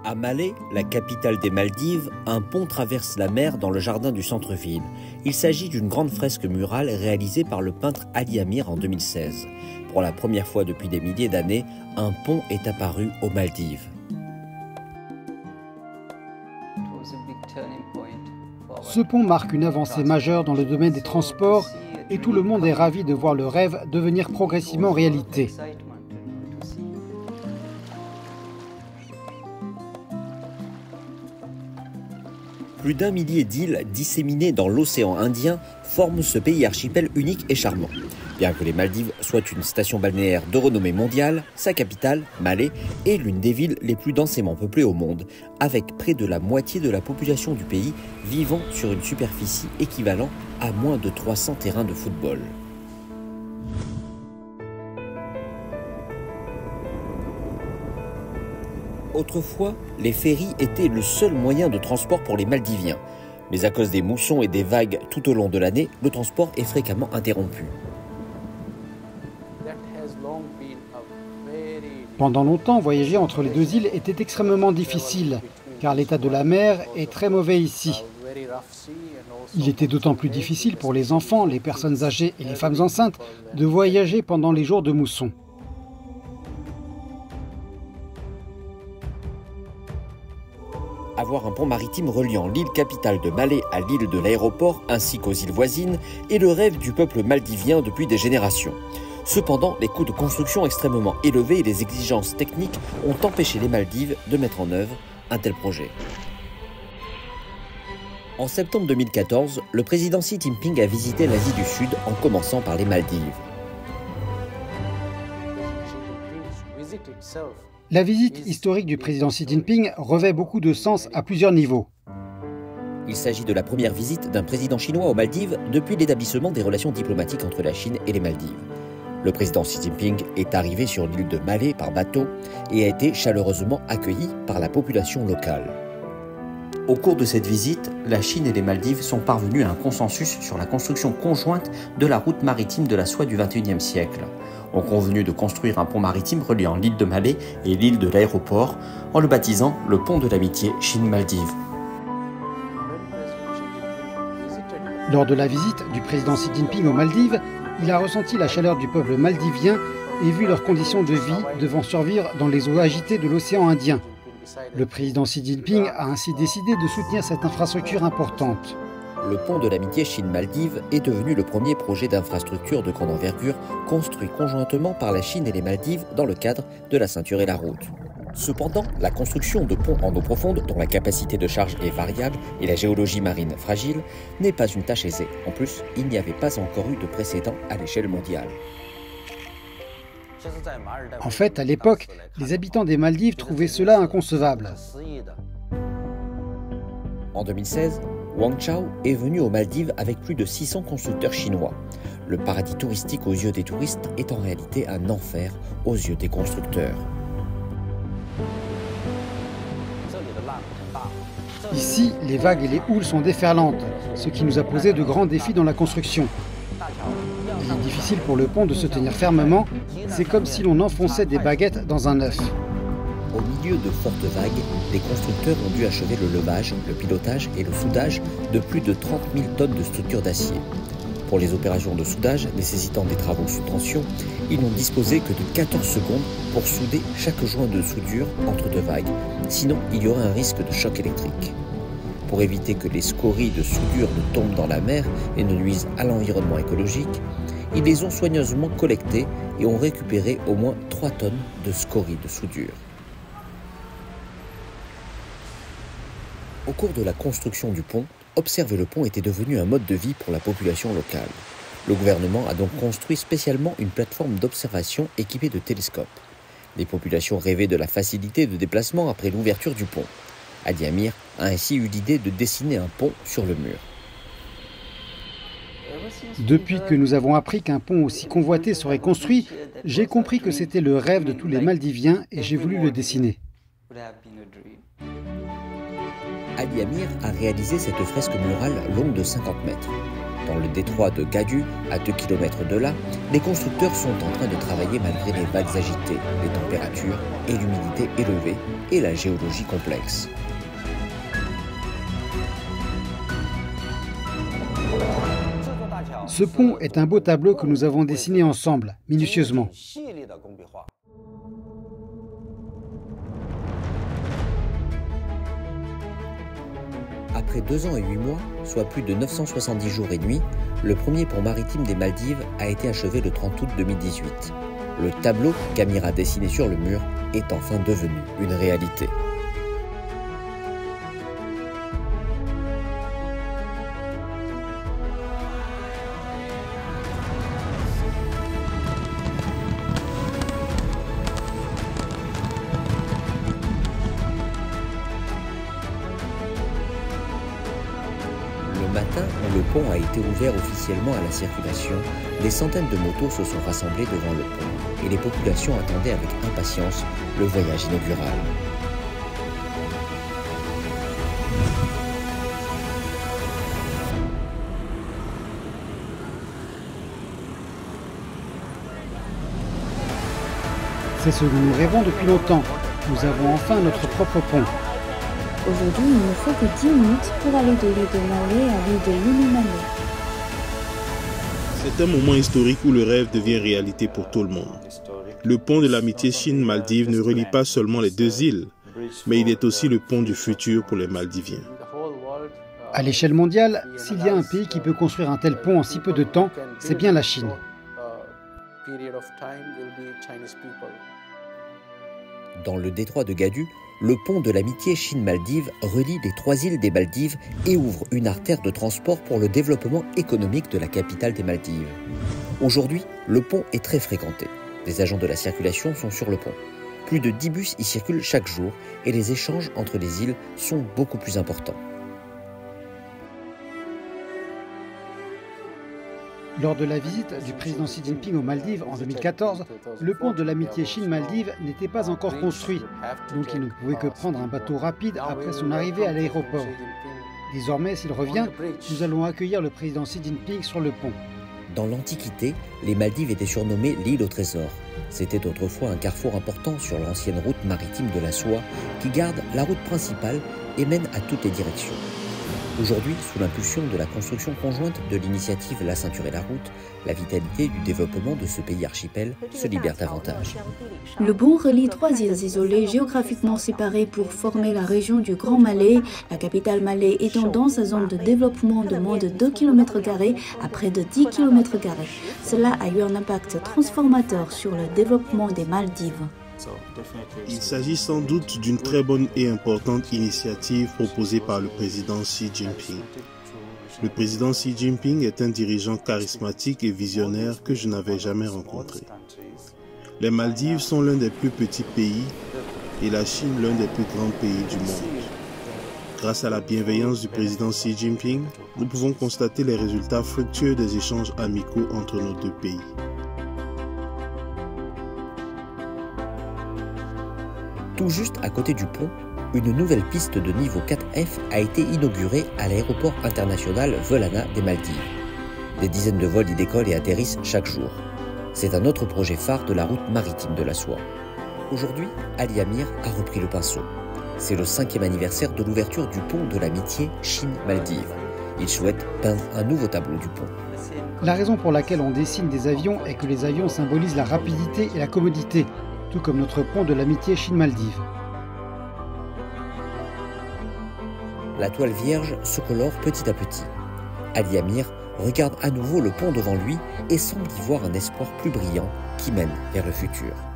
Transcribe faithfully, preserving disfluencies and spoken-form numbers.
À Malé, la capitale des Maldives, un pont traverse la mer dans le jardin du centre-ville. Il s'agit d'une grande fresque murale réalisée par le peintre Ali Amir en deux mille seize. Pour la première fois depuis des milliers d'années, un pont est apparu aux Maldives. Ce pont marque une avancée majeure dans le domaine des transports et tout le monde est ravi de voir le rêve devenir progressivement réalité. Plus d'un millier d'îles disséminées dans l'océan Indien forment ce pays archipel unique et charmant. Bien que les Maldives soient une station balnéaire de renommée mondiale, sa capitale, Malé, est l'une des villes les plus densément peuplées au monde, avec près de la moitié de la population du pays vivant sur une superficie équivalente à moins de trois cents terrains de football. Autrefois, les ferries étaient le seul moyen de transport pour les Maldiviens. Mais à cause des moussons et des vagues tout au long de l'année, le transport est fréquemment interrompu. Pendant longtemps, voyager entre les deux îles était extrêmement difficile, car l'état de la mer est très mauvais ici. Il était d'autant plus difficile pour les enfants, les personnes âgées et les femmes enceintes de voyager pendant les jours de mousson. Avoir un pont maritime reliant l'île capitale de Malé à l'île de l'aéroport ainsi qu'aux îles voisines est le rêve du peuple maldivien depuis des générations. Cependant, les coûts de construction extrêmement élevés et les exigences techniques ont empêché les Maldives de mettre en œuvre un tel projet. En septembre deux mille quatorze, le président Xi Jinping a visité l'Asie du Sud en commençant par les Maldives. La visite historique du président Xi Jinping revêt beaucoup de sens à plusieurs niveaux. Il s'agit de la première visite d'un président chinois aux Maldives depuis l'établissement des relations diplomatiques entre la Chine et les Maldives. Le président Xi Jinping est arrivé sur l'île de Malé par bateau et a été chaleureusement accueilli par la population locale. Au cours de cette visite, la Chine et les Maldives sont parvenus à un consensus sur la construction conjointe de la route maritime de la soie du vingt et unième siècle. Ont convenu de construire un pont maritime reliant l'île de Malé et l'île de l'aéroport en le baptisant le pont de l'amitié Chine-Maldives. Lors de la visite du président Xi Jinping aux Maldives, il a ressenti la chaleur du peuple maldivien et vu leurs conditions de vie devant survivre dans les eaux agitées de l'océan Indien. Le président Xi Jinping a ainsi décidé de soutenir cette infrastructure importante. Le pont de l'amitié Chine-Maldives est devenu le premier projet d'infrastructure de grande envergure construit conjointement par la Chine et les Maldives dans le cadre de la ceinture et la route. Cependant, la construction de ponts en eau profonde, dont la capacité de charge est variable et la géologie marine fragile, n'est pas une tâche aisée. En plus, il n'y avait pas encore eu de précédent à l'échelle mondiale. En fait, à l'époque, les habitants des Maldives trouvaient cela inconcevable. En deux mille seize, Wang Chao est venu aux Maldives avec plus de six cents constructeurs chinois. Le paradis touristique aux yeux des touristes est en réalité un enfer aux yeux des constructeurs. Ici, les vagues et les houles sont déferlantes, ce qui nous a posé de grands défis dans la construction. Il est difficile pour le pont de se tenir fermement, c'est comme si l'on enfonçait des baguettes dans un œuf. Au milieu de fortes vagues, les constructeurs ont dû achever le levage, le pilotage et le soudage de plus de trente mille tonnes de structures d'acier. Pour les opérations de soudage nécessitant des travaux sous tension, ils n'ont disposé que de quatorze secondes pour souder chaque joint de soudure entre deux vagues, sinon il y aurait un risque de choc électrique. Pour éviter que les scories de soudure ne tombent dans la mer et ne nuisent à l'environnement écologique, ils les ont soigneusement collectées et ont récupéré au moins trois tonnes de scories de soudure. Au cours de la construction du pont, observer le pont était devenu un mode de vie pour la population locale. Le gouvernement a donc construit spécialement une plateforme d'observation équipée de télescopes. Les populations rêvaient de la facilité de déplacement après l'ouverture du pont. Ali Amir a ainsi eu l'idée de dessiner un pont sur le mur. Depuis que nous avons appris qu'un pont aussi convoité serait construit, j'ai compris que c'était le rêve de tous les Maldiviens et j'ai voulu le dessiner. Ali Amir a réalisé cette fresque murale longue de cinquante mètres. Dans le détroit de Gadu, à deux kilomètres de là, les constructeurs sont en train de travailler malgré les vagues agitées, les températures et l'humidité élevée et la géologie complexe. Ce pont est un beau tableau que nous avons dessiné ensemble, minutieusement. Après deux ans et huit mois, soit plus de neuf cent soixante-dix jours et nuits, le premier pont maritime des Maldives a été achevé le trente août deux mille dix-huit. Le tableau qu'Amir a dessiné sur le mur est enfin devenu une réalité. Le matin où le pont a été ouvert officiellement à la circulation, des centaines de motos se sont rassemblées devant le pont et les populations attendaient avec impatience le voyage inaugural. C'est ce dont nous rêvons depuis longtemps. Nous avons enfin notre propre pont. Aujourd'hui, il ne faut que dix minutes pour aller de l'île de Malé à l'île de Lilimané. C'est un moment historique où le rêve devient réalité pour tout le monde. Le pont de l'amitié Chine-Maldives ne relie pas seulement les deux îles, mais il est aussi le pont du futur pour les Maldiviens. À l'échelle mondiale, s'il y a un pays qui peut construire un tel pont en si peu de temps, c'est bien la Chine. Dans le détroit de Gadu, le pont de l'amitié Chine-Maldives relie les trois îles des Maldives et ouvre une artère de transport pour le développement économique de la capitale des Maldives. Aujourd'hui, le pont est très fréquenté. Des agents de la circulation sont sur le pont. Plus de dix bus y circulent chaque jour et les échanges entre les îles sont beaucoup plus importants. Lors de la visite du président Xi Jinping aux Maldives en deux mille quatorze, le pont de l'amitié Chine-Maldives n'était pas encore construit, donc il ne pouvait que prendre un bateau rapide après son arrivée à l'aéroport. Désormais, s'il revient, nous allons accueillir le président Xi Jinping sur le pont. Dans l'Antiquité, les Maldives étaient surnommées l'île au trésor. C'était autrefois un carrefour important sur l'ancienne route maritime de la soie qui garde la route principale et mène à toutes les directions. Aujourd'hui, sous l'impulsion de la construction conjointe de l'initiative La Ceinture et la Route, la vitalité du développement de ce pays archipel se libère davantage. Le pont relie trois îles isolées géographiquement séparées pour former la région du Grand Malais, la capitale Malais étant dans sa zone de développement de moins de deux kilomètres carrés à près de dix kilomètres carrés. Cela a eu un impact transformateur sur le développement des Maldives. Il s'agit sans doute d'une très bonne et importante initiative proposée par le président Xi Jinping. Le président Xi Jinping est un dirigeant charismatique et visionnaire que je n'avais jamais rencontré. Les Maldives sont l'un des plus petits pays et la Chine l'un des plus grands pays du monde. Grâce à la bienveillance du président Xi Jinping, nous pouvons constater les résultats fructueux des échanges amicaux entre nos deux pays. Tout juste à côté du pont, une nouvelle piste de niveau quatre F a été inaugurée à l'aéroport international Velana des Maldives. Des dizaines de vols y décollent et atterrissent chaque jour. C'est un autre projet phare de la route maritime de la soie. Aujourd'hui, Ali Amir a repris le pinceau. C'est le cinquième anniversaire de l'ouverture du pont de l'amitié Chine-Maldives. Il souhaite peindre un nouveau tableau du pont. La raison pour laquelle on dessine des avions est que les avions symbolisent la rapidité et la commodité, tout comme notre pont de l'amitié Chine-Maldives. La toile vierge se colore petit à petit. Ali Amir regarde à nouveau le pont devant lui et semble y voir un espoir plus brillant qui mène vers le futur.